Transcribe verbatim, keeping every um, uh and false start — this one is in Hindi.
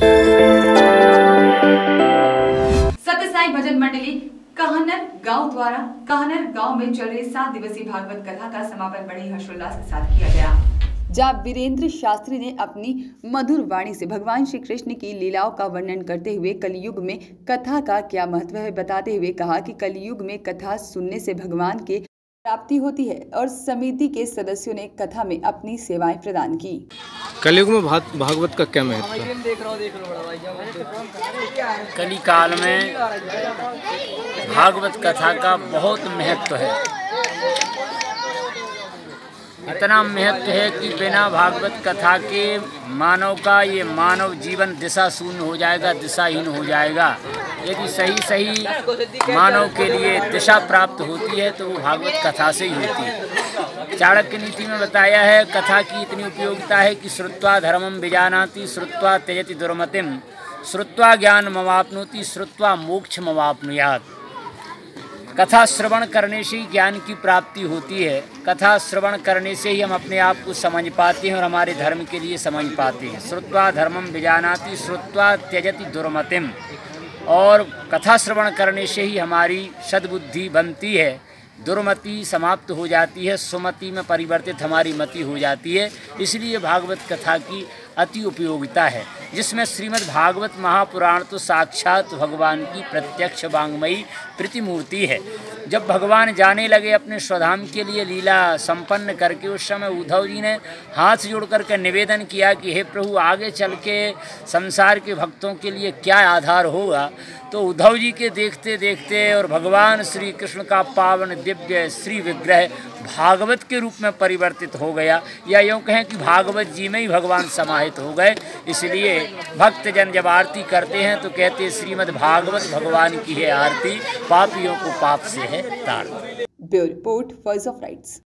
सत्य साई भजन मंडली कहनर गांव द्वारा कहनर गांव में चल रही सात दिवसीय भागवत कथा का समापन बड़े हर्षोल्लास के साथ किया गया, जहाँ वीरेंद्र शास्त्री ने अपनी मधुर वाणी से भगवान श्री कृष्ण की लीलाओं का वर्णन करते हुए कलयुग में कथा का क्या महत्व है बताते हुए कहा कि कलयुग में कथा सुनने से भगवान के प्राप्ति होती है और समिति के सदस्यों ने कथा में अपनी सेवाएं प्रदान की। कलयुग में भागवत का क्या महत्व है? कली काल में भागवत कथा का बहुत महत्व है। इतना महत्व है कि बिना भागवत कथा के मानव का ये मानव जीवन दिशा शून्य हो जाएगा, दिशाहीन हो जाएगा। यदि सही सही मानव के लिए दिशा प्राप्त होती है तो वो भागवत कथा से ही होती है। चाणक्य नीति में बताया है कथा की इतनी उपयोगिता है कि श्रुत्वा धर्मम विजानाति, श्रुत्वा त्यजति दुर्मतिम, श्रुत्वा ज्ञान मवाप्नोति, श्रुत्वा मोक्ष मवाप्नुयात्। कथा श्रवण करने से ही ज्ञान की प्राप्ति होती है। कथा श्रवण करने से ही हम अपने आप को समझ पाते हैं और हमारे धर्म के लिए समझ पाते हैं। श्रुत्वा धर्मम विजानाति, श्रुत्वा त्यजति दुर्मतिम। और कथा श्रवण करने से ही हमारी सद्बुद्धि बनती है, दुर्मति समाप्त हो जाती है, सुमति में परिवर्तित हमारी मति हो जाती है। इसलिए भागवत कथा की अति उपयोगिता है, जिसमें श्रीमद् भागवत महापुराण तो साक्षात भगवान की प्रत्यक्ष वांग्मयी प्रतिमूर्ति है। जब भगवान जाने लगे अपने स्वधाम के लिए लीला संपन्न करके, उस समय उद्धव जी ने हाथ जोड़ करके निवेदन किया कि हे प्रभु, आगे चल के संसार के भक्तों के लिए क्या आधार होगा। तो उद्धव जी के देखते देखते और भगवान श्री कृष्ण का पावन दिव्य श्री विग्रह भागवत के रूप में परिवर्तित हो गया, या यूँ कहें कि भागवत जी में ही भगवान समाहित हो गए। इसलिए भक्तजन जब आरती करते हैं तो कहते हैं श्रीमद् भागवत भगवान की है आरती, पापियों को पाप से है तारती। Bureau report, voice of rights.